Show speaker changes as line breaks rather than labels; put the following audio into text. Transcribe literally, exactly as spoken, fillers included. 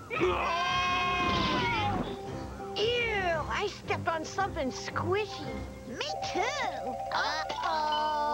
Ew, I stepped on something squishy.
Me too.
Uh-oh.